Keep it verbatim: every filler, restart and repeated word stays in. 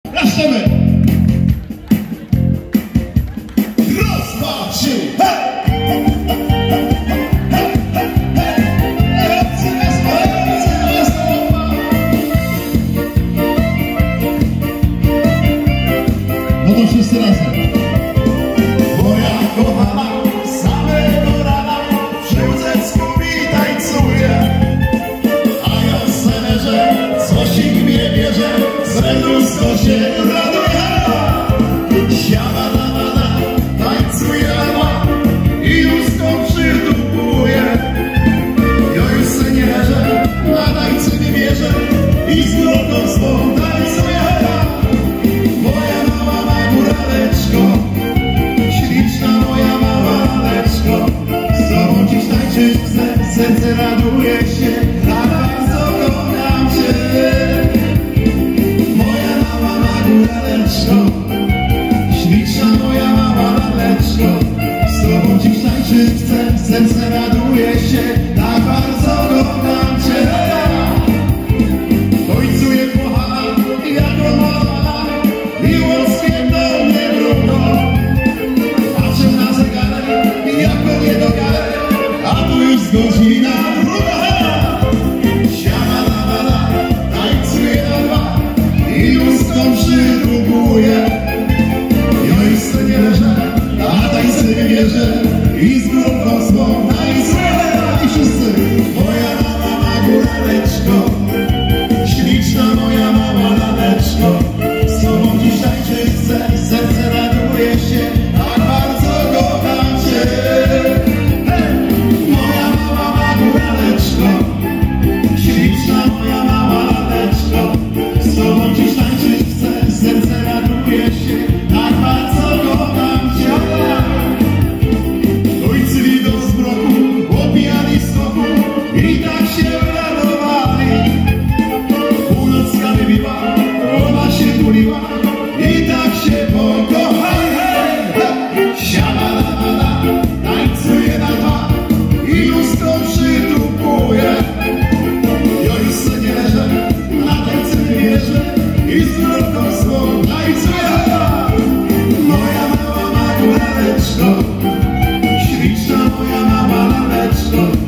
Klaszczemy! Raz, dwa, trzy, hej! No to wszyscy razem. Moja kochana, samego rana przy łóżeczku mi tańcuje, a ja senerze, coś ich mnie bierze, serduszko się raduje. Siada na bada, tańcuje ma i łóżko przytupuje. Ja już senerze, na tańcu nie bierze i z drogą swą tańcuje. Śliczna moja mała laleczko, z tobą dziś tańczyć chcę, serce raduje się, a bardzo kocham cię. Moja mała laleczko, śliczna moja mała laleczko, z tobą dziś tańczyć chcę, serce raduje się, tak bardzo kocham cię. Ojcuję kochana, jako mała, miłosnie do mnie drugą. Patrzę na zegarek, jako niedogarek, a tu już godzina druga. Siada na bada, tańcuje na dwa i łóżko przydruguje. Ja już se nie leżę, a tańce nie wierzę i z górką swą tańcuję. I wszyscy, moja mała góraleczko, śliczna moja mała laleczko, z tobą dziś tańczyć chcę, serce raduje się, tak bardzo kocham cię. Hey! Moja mała góraleczko, śliczna moja mała laleczko, z tobą dziś tańczyć chcę, serce raduje się, tak bardzo kocham cię. Ojcy widzą z mroku, opijani z toku i tak się radowali. Północka wybiła, ona się tuliła i tak się pokochali. Siada na bada, tańcuje na dwa i łóżko przytupuje. Ja już se nie leżę, na tańce nie wierzę i z drogą swą tańcuję. Moja mała góraleczko, śliczna moja mała laleczko,